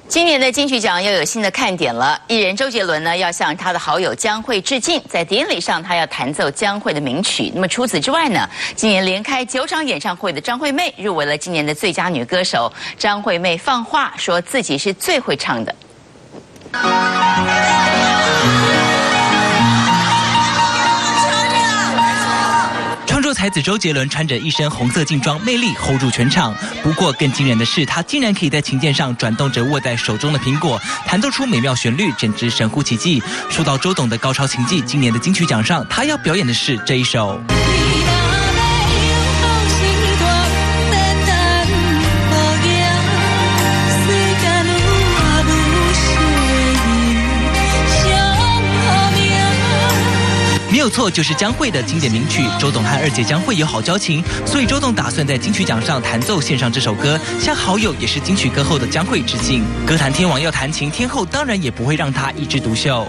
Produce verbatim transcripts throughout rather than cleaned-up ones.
今年的金曲奖又有新的看点了。艺人周杰伦呢要向他的好友江蕙致敬，在典礼上他要弹奏江蕙的名曲。那么除此之外呢，今年连开九场演唱会的张惠妹入围了今年的最佳女歌手。张惠妹放话说自己是最会唱的。 创作才子周杰伦穿着一身红色劲装，魅力 hold 住全场。不过更惊人的是，他竟然可以在琴键上转动着握在手中的苹果，弹奏出美妙旋律，简直神乎其技。说到周董的高超琴技，今年的金曲奖上，他要表演的是这一首。 没有错，就是江蕙的经典名曲。周董和二姐江蕙有好交情，所以周董打算在金曲奖上弹奏献上这首歌，向好友也是金曲歌后的江蕙致敬。歌坛天王要弹琴，天后当然也不会让他一枝独秀。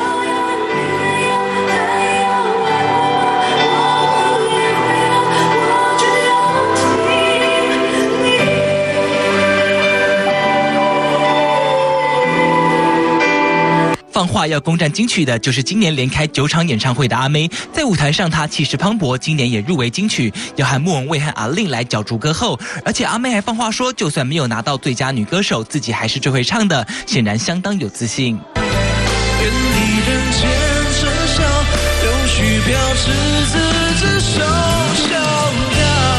放话要攻占金曲的，就是今年连开九场演唱会的阿妹。在舞台上，她气势磅礴，今年也入围金曲，要和莫文蔚和阿令来角逐歌后。而且阿妹还放话说，就算没有拿到最佳女歌手，自己还是最会唱的，显然相当有自信。愿你人间真笑，有许表赤子之手相邀。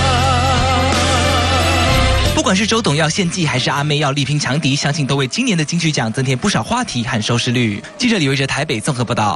不管是周董要献技，还是阿妹要力拼强敌，相信都为今年的金曲奖增添不少话题和收视率。记者李维哲台北综合报道。